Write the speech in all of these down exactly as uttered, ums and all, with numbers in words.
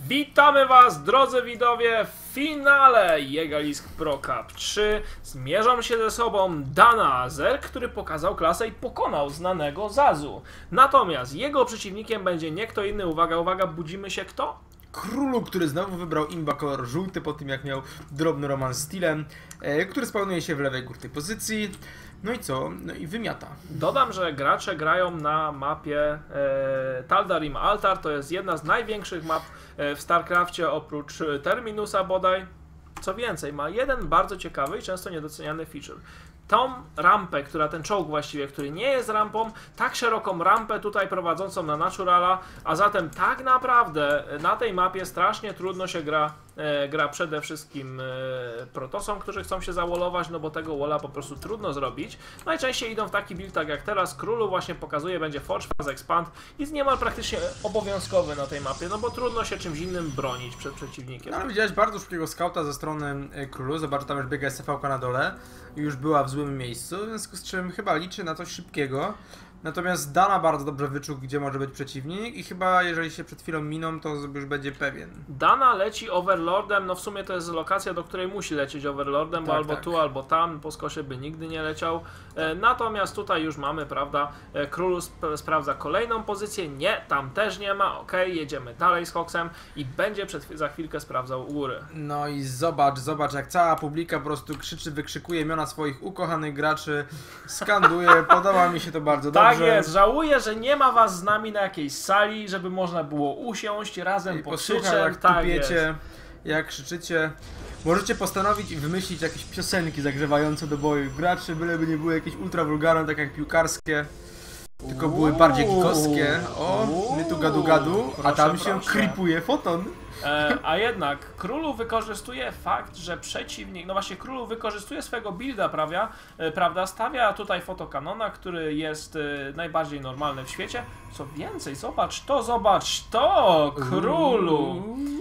Witamy Was, drodzy widzowie, w finale Jegalisk Pro Cup trzy. Zmierzą się ze sobą Dana Zerk, który pokazał klasę i pokonał znanego Zazu. Natomiast jego przeciwnikiem będzie nie kto inny, uwaga, uwaga, budzimy się kto? Królu, który znowu wybrał imba kolor żółty po tym jak miał drobny romans z Tilem, e, który spełnuje się w lewej górnej pozycji. No i co? No i wymiata. Dodam, że gracze grają na mapie e, Tal'Darim Altar. To jest jedna z największych map e, w StarCrafcie oprócz Terminusa bodaj. Co więcej, ma jeden bardzo ciekawy i często niedoceniany feature. Tą rampę, która ten czołg właściwie, który nie jest rampą, tak szeroką rampę tutaj prowadzącą na Naturala, a zatem tak naprawdę na tej mapie strasznie trudno się gra, e, gra przede wszystkim e, protosom, którzy chcą się zawolować, no bo tego walla po prostu trudno zrobić. Najczęściej idą w taki build, tak jak teraz. Królu właśnie pokazuje, będzie Forge Phase Expand i jest niemal praktycznie obowiązkowy na tej mapie, no bo trudno się czymś innym bronić przed przeciwnikiem. No ale widziałeś bardzo szybkiego skauta ze strony Królu, zobacz, tam już biega S C V na dole, już była w złym miejscu, w związku z czym chyba liczy na coś szybkiego. Natomiast Dana bardzo dobrze wyczuł, gdzie może być przeciwnik i chyba jeżeli się przed chwilą miną, to już będzie pewien. Dana leci Overlordem, no w sumie to jest lokacja, do której musi lecieć Overlordem, bo tak, albo tak. tu, albo tam, po skosie by nigdy nie leciał. E, natomiast tutaj już mamy, prawda, e, Król sp sprawdza kolejną pozycję, nie, tam też nie ma, ok, jedziemy dalej z Hoxem i będzie przed, za chwilkę sprawdzał u góry. No i zobacz, zobacz jak cała publika po prostu krzyczy, wykrzykuje imiona swoich ukochanych graczy, skanduje, podoba mi się to bardzo dobrze. Tak jest, żałuję, że nie ma Was z nami na jakiejś sali, żeby można było usiąść, razem pokrzyczeć. Jak tak tupiecie, jest. jak krzyczycie. Możecie postanowić wymyślić jakieś piosenki zagrzewające do boju graczy, byleby nie były jakieś ultra wulgarne, tak jak piłkarskie, tylko były bardziej gigowskie. O, my tu gadu gadu, a tam Proszę, się proszę. creepuje foton. E, a jednak Królu wykorzystuje fakt, że przeciwnik, no właśnie Królu wykorzystuje swojego builda, prawda, e, prawda, stawia tutaj fotokanona, który jest e, najbardziej normalny w świecie. Co więcej, zobacz to, zobacz to, Królu!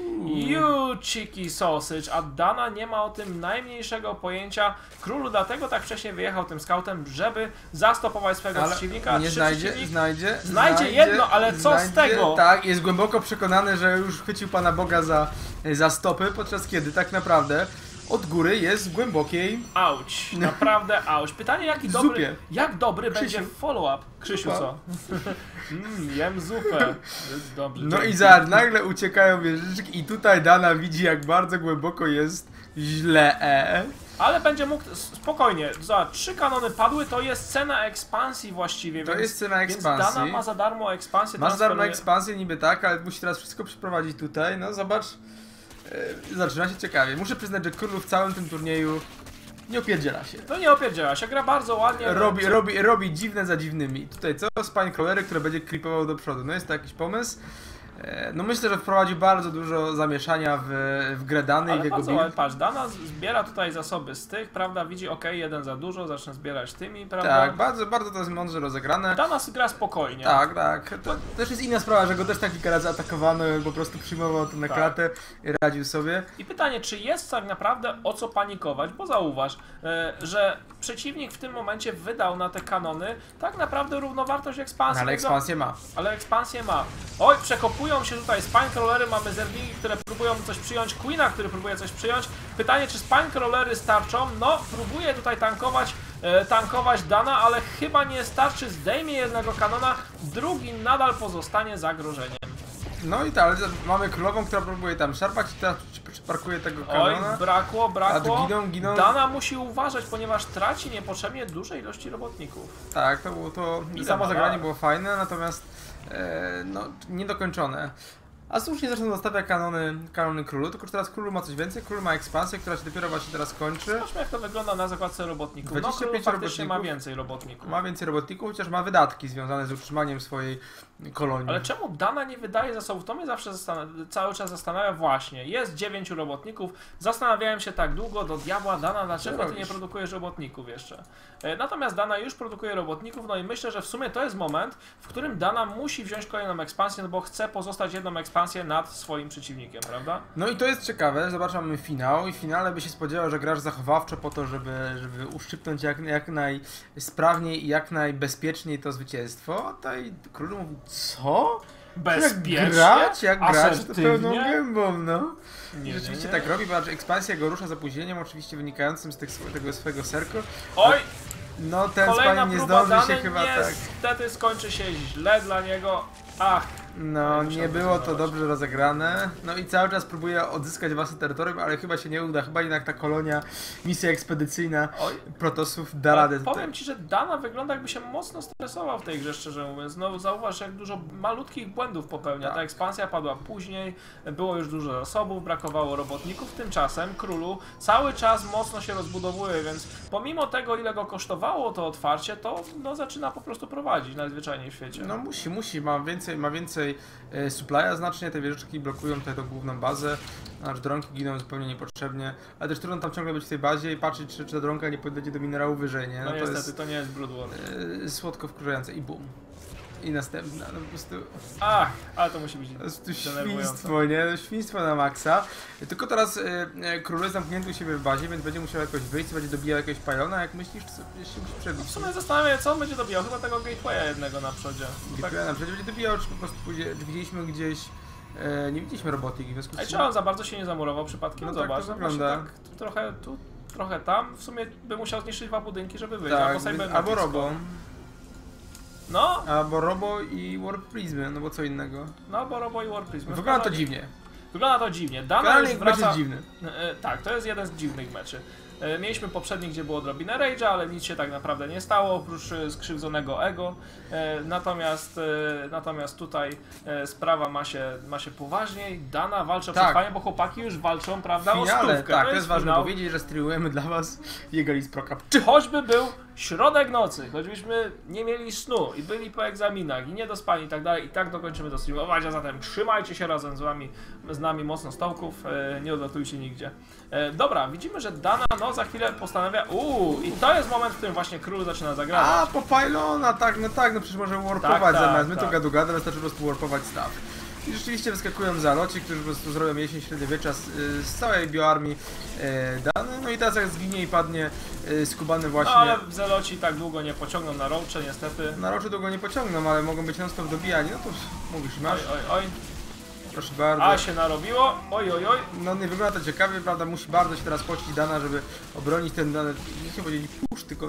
You cheeky sausage, a Dana nie ma o tym najmniejszego pojęcia. Królu dlatego tak wcześnie wyjechał tym scoutem, żeby zastopować swojego Ale przeciwnika. nie Trzy znajdzie, przeciwnik... znajdzie, Znajdzie jedno, ale co znajdzie, z tego? Tak, jest głęboko przekonany, że już chwycił Pana Boga za, za stopy, podczas kiedy tak naprawdę od góry jest w głębokiej... Auć, naprawdę auć. Pytanie, jaki Zupie. dobry, jak dobry Krzysiu. będzie follow-up. Krzysiu, Zupa. co? mm, jem zupę. Dobrze, No dzięki. i za nagle uciekają wieżyczki i tutaj Dana widzi, jak bardzo głęboko jest źle. Ale będzie mógł, spokojnie, za trzy kanony padły, to jest cena ekspansji właściwie, To więc, jest cena więc ekspansji. Dana ma za darmo ekspansję. Masz darmo transferuje- ekspansję niby tak, ale musi teraz wszystko przeprowadzić tutaj. No zobacz, yy, zaczyna się ciekawie. Muszę przyznać, że Król w całym tym turnieju nie opierdziela się. To nie opierdziela się, gra bardzo ładnie. Robi, Czy- robi, robi dziwne za dziwnymi. Tutaj co? Spinecrawlery, które będzie creepował do przodu. No jest to jakiś pomysł. E, No myślę, że wprowadził bardzo dużo zamieszania w, w grę Dany i Ale w jego bardzo build. ładnie, patrz, Dana zbiera tutaj zasoby z tych, prawda, widzi, ok, jeden za dużo, zacznę zbierać tymi, prawda. Tak, bardzo, bardzo to jest mądrze rozegrane. Dana gra spokojnie. Tak, tak. To też jest inna sprawa, że go też tak kilka razy atakowano, po prostu przyjmował to na Tak. klatę i radził sobie. I pytanie, czy jest tak naprawdę o co panikować, bo zauważ, e, że przeciwnik w tym momencie wydał na te kanony tak naprawdę równowartość No, ekspansji. ale ekspansję ma. Ale ekspansję ma. Oj, przekopują się tutaj spinecrawlery, mamy zerwingi, które próbują coś przyjąć, Queena, który próbuje coś przyjąć. Pytanie, czy spinecrawlery starczą? No, próbuje tutaj tankować, e, tankować Dana, ale chyba nie starczy, zdejmie jednego kanona, drugi nadal pozostanie zagrożeniem. No i tak, ale mamy królową, która próbuje tam szarpać i teraz parkuje tego Oj, kanona. brakło, brakło. A giną, giną. Dana musi uważać, ponieważ traci niepotrzebnie dużej ilości robotników. Tak, to było to. Ile Samo ma zagranie lat? było fajne, natomiast e, no, niedokończone. A słusznie zresztą zostawia kanony, kanony Królu, tylko że teraz Król ma coś więcej. Król ma ekspansję, która się dopiero właśnie teraz kończy. Zobaczmy, jak to wygląda na zakładce robotników. No, dwadzieścia Król pięć faktycznie ma robotników. więcej robotników. Ma więcej robotników, chociaż ma wydatki związane z utrzymaniem swojej kolonii. Ale czemu Dana nie wydaje zasobów? To mnie zawsze zastan- cały czas zastanawia. Właśnie, jest dziewięciu robotników. Zastanawiałem się tak długo, do diabła Dana, dlaczego ty nie robisz? produkujesz robotników jeszcze? E, Natomiast Dana już produkuje robotników, no i myślę, że w sumie to jest moment, w którym Dana musi wziąć kolejną ekspansję, no bo chce pozostać jedną ekspansję nad swoim przeciwnikiem, prawda? No i to jest ciekawe, zobaczymy finał i w finale by się spodziewał, że grasz zachowawczo po to, żeby, żeby uszczypnąć jak, jak najsprawniej i jak najbezpieczniej to zwycięstwo. A tutaj Król mówi, co? bezpiecznie, Jak grać, jak grać, to pełną asertywnie. gębą, no. Nie, Rzeczywiście nie, nie. tak robi, bo ekspansja go rusza z opóźnieniem, oczywiście wynikającym z tych, tego swojego serko. Oj! No ten Kolejna spanie nie próba zdąży się dane, chyba tak. niestety skończy się źle dla niego. Ach, No, musiał nie było to wycofać. dobrze rozegrane. No i cały czas próbuje odzyskać własne terytorium, ale chyba się nie uda. Chyba jednak ta kolonia, misja ekspedycyjna oj. Protosów da radę. Powiem ci, że Dana wygląda jakby się mocno stresował w tej grze, szczerze mówiąc. No zauważ, jak dużo malutkich błędów popełnia. Ta Tak. ekspansja padła później, było już dużo zasobów, brakowało robotników. Tymczasem Królu cały czas mocno się rozbudowuje, więc pomimo tego, ile go kosztowało to otwarcie, to no, zaczyna po prostu prowadzić najzwyczajniej w świecie. No musi, musi, ma więcej, ma więcej e, supply'a znacznie, te wieżyczki blokują tutaj tą główną bazę, aż dronki giną zupełnie niepotrzebnie, ale też trudno tam ciągle być w tej bazie i patrzeć, czy, czy ta dronka nie podejdzie do minerału wyżej, nie? No, No to niestety, jest to nie jest Bloodborne. e, słodko wkurzające i bum. I następna, no po prostu, Ach, ale to musi być po prostu denerwujące. świństwo, nie? Świństwo na maksa. Tylko teraz e, e, król jest zamknięty u siebie w bazie, więc będzie musiał jakoś wyjść, będzie dobijał jakiegoś pajona, jak myślisz, czy sobie się musi przebić? W sumie zastanawiam się, co on będzie dobijał. Chyba tego gatewaya jednego na przodzie. Bo tak... Ja na przykład będzie dobijał, czy po prostu pójdzie, czy widzieliśmy gdzieś, e, nie widzieliśmy robotyki, w związku z Ej, czym... czy on za bardzo się nie zamurował przypadkiem? No No tak to zobacz, no wygląda. właśnie tak, trochę tu, trochę tam. W sumie by musiał zniszczyć dwa budynki, żeby wyjść. Tak, albo, więc, Cybernetics. albo Robo, No, albo Robo i Warp Prismy, no bo co innego. no albo Robo i Warp Prism. Wygląda to dziwnie. Wygląda to dziwnie. Dana Generalnie już mecz wraca... jest dziwny. E, tak, to jest jeden z dziwnych meczy. E, Mieliśmy poprzedni, gdzie było odrobinę rage'a, ale nic się tak naprawdę nie stało, oprócz e, skrzywdzonego ego. E, Natomiast, e, natomiast tutaj e, sprawa ma się, ma się poważniej. Dana walczy o Tak. przetrwanie, bo chłopaki już walczą, prawda, W o finale, stówkę. tak, to jest ważne finał. powiedzieć, że streamujemy dla was Jägeris Pro Cup. Czy choćby był środek nocy, choćbyśmy nie mieli snu i byli po egzaminach i niedospani i tak dalej, i tak dokończymy to streamować, a zatem trzymajcie się razem z wami, z nami mocno stołków, e, nie odlatujcie nigdzie. E, dobra, widzimy, że Dana no za chwilę postanawia, uuu, i to jest moment, w którym właśnie król zaczyna zagrażać. A, po pylona, tak, no tak, no przecież może warpować Tak, tak, zamiast, my tak. to gadu gadu, wystarczy po prostu warpować staw. I rzeczywiście wyskakują zaloci, którzy po prostu zrobią jesień średniowiecza z, y, z całej bioarmii e, Dany, no i teraz jak zginie i padnie e, skubany właśnie... No ale Zeloci tak długo nie pociągną na roacze, niestety. Na roczy długo nie pociągną, ale mogą być non-stop dobijani, no to mówisz, Oj, masz, oj, oj, proszę bardzo. a się narobiło, oj, oj, oj. No nie wygląda to ciekawie, prawda, musi bardzo się teraz pocić Dana, żeby obronić ten dany, nie chcę powiedzieć push, tylko...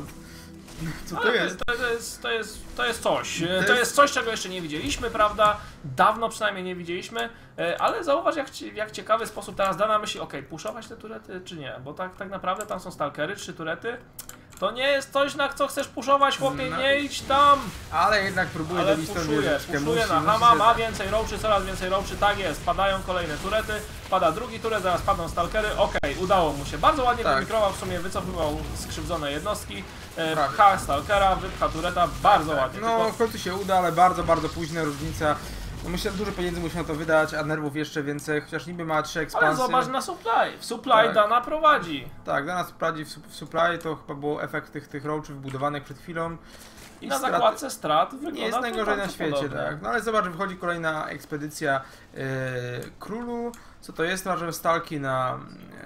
Co to Ale jest? To, to, jest, to, jest, to jest coś. To, jest- jest coś, czego jeszcze nie widzieliśmy, prawda? Dawno przynajmniej nie widzieliśmy, e, ale zauważ, jak, ci- w jak ciekawy sposób teraz Dana myśli, okej, puszować te turety czy nie? Bo tak, tak naprawdę tam są stalkery, trzy turety. To nie jest coś, na co chcesz puszować, chłopie, No. nie idź tam! Ale jednak próbuje Ale dobić tą puszuje, wieżyczkę, puszuje musi, na musi Hama, się- ma więcej roaczy, coraz więcej roaczy, tak jest, padają kolejne turety, pada drugi turet, zaraz padną stalkery, okej, udało mu się, bardzo ładnie Tak. wymikrował, w sumie wycofywał skrzywdzone jednostki, e, Prawie. pcha stalkera, wypcha tureta, bardzo ładnie, No tylko w końcu się uda, ale bardzo, bardzo późna różnica. No myślę, że dużo pieniędzy musi na to wydać, a nerwów jeszcze więcej, chociaż niby ma trzy ale ekspansje. zobacz na supply, w supply Tak. Dana prowadzi Tak, dla nas prowadzi w, sup- w supply, to chyba był efekt tych, tych roachów wybudowanych przed chwilą. i na straty- zakładce strat wygląda Nie jest to najgorzej na bardzo świecie, podobnie. tak. No ale zobacz, że wychodzi kolejna ekspedycja e, królu. Co to jest? Masz stalki na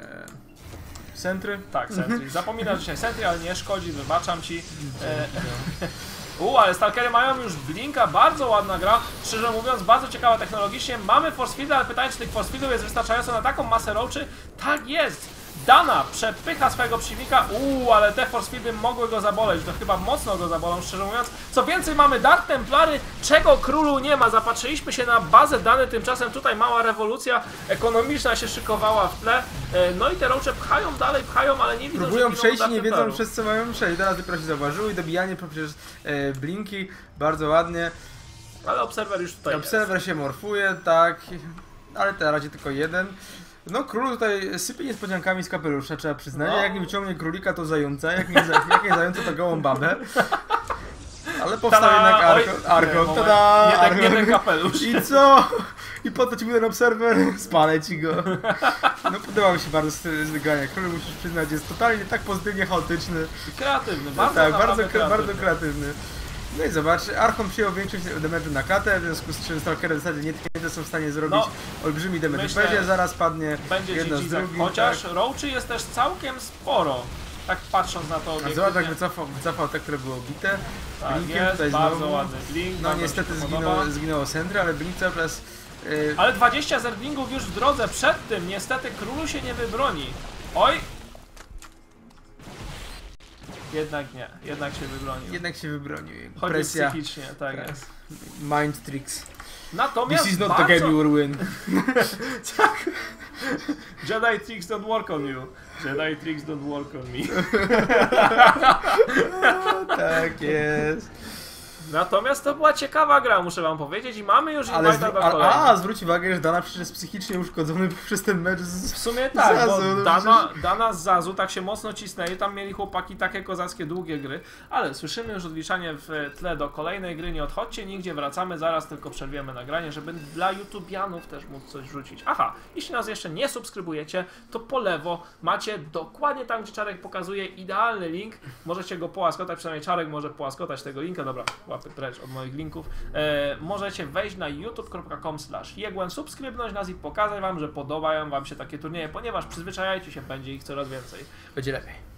e, centry. Tak, Sentry. Zapominasz dzisiaj Sentry, ale nie szkodzi, wybaczam ci. E, U, ale Stalkery mają już Blinka, bardzo ładna gra. Szczerze mówiąc, bardzo ciekawa technologicznie. Mamy Force Field, ale pytanie, czy tych Force Fieldów jest wystarczająco na taką masę roaczy? Tak jest! Dana przepycha swojego przeciwnika. Uuu, ale te Force Fieldy mogły go zaboleć. To chyba mocno go zabolą, szczerze mówiąc. Co więcej, mamy Dark Templary, czego królu nie ma. Zapatrzyliśmy się na bazę Dany, tymczasem tutaj mała rewolucja ekonomiczna się szykowała w tle. E, No i te roache pchają dalej, pchają, ale nie widzą, Próbują że giną przejść i Dark nie wiedzą Templarów. przez co mają przejść. Teraz dopiero się zauważyły i dobijanie poprzez e, blinki. Bardzo ładnie. Ale Observer już tutaj Obserwer się morfuje, tak. Ale na razie tylko jeden. No król tutaj sypie niespodziankami z kapelusza, trzeba przyznać. No. Jak nie wyciągnie królika, to zająca. Jak nie, za- jak nie zająca, to gołą babę. Ale powstał Tada! jednak Oj, Arkon. nie, Arkon. moment. Tada! Nie ten, nie Arkon. ten kapelusz. I co? I po co ci był ten obserwer? Spalę ci go. No podobał mi się bardzo styl zgania. Król, musisz przyznać, jest totalnie tak pozytywnie chaotyczny. Kreatywny, bardzo tak, naprawdę bardzo, kre- kreatywny. bardzo kreatywny. No i zobacz, Archon przyjął większość damage'u na klatę, w związku z czym Stalkery w zasadzie nie, nie są w stanie zrobić No, olbrzymi damage. myślę, Będzie zaraz padnie Będzie jedno z Dzizak, drugim. chociaż tak. roaczy jest też całkiem sporo. tak patrząc na to A obiektywnie. zobacz, jak wycofał, wycofał te, które było bite. Tak, Blinkiem jest, tutaj bardzo znowu. ładny blink. No bardzo niestety mi się zginęło, podoba. zginęło Sentry, ale Blink cały czas... Yy, Ale dwadzieścia zerglingów już w drodze przed tym. Niestety królu się nie wybroni. Oj! Jednak nie, jednak się wybronił. jednak się wybronił. Chodzi Presja. psychicznie, tak Tak. jest. Mind tricks. Natomiast This is not bardzo... the game you will win. Tak. Jedi tricks don't work on you. Jedi tricks don't work on me. Tak jest. Natomiast to była ciekawa gra, muszę wam powiedzieć, i mamy już Ale invite'a zwr- do a, kolejnych. a, zwróć uwagę, że Dana przecież jest psychicznie uszkodzony przez ten mecz z... W sumie tak, Zazu, bo no Dana, Dana z Zazu tak się mocno cisnęli, tam mieli chłopaki takie kozackie, długie gry, ale słyszymy już odliczanie w tle do kolejnej gry, nie odchodźcie nigdzie, wracamy zaraz, tylko przerwiemy nagranie, żeby dla YouTubianów też móc coś rzucić. Aha, jeśli nas jeszcze nie subskrybujecie, to po lewo macie dokładnie tam, gdzie Czarek pokazuje idealny link, możecie go połaskotać, przynajmniej Czarek może połaskotać tego linka, dobra, łapy precz od moich linków, e, możecie wejść na youtube kropka com slash jegłen, subskrybnąć nas i pokazać wam, że podobają wam się takie turnieje, ponieważ przyzwyczajajcie się, będzie ich coraz więcej. Będzie lepiej.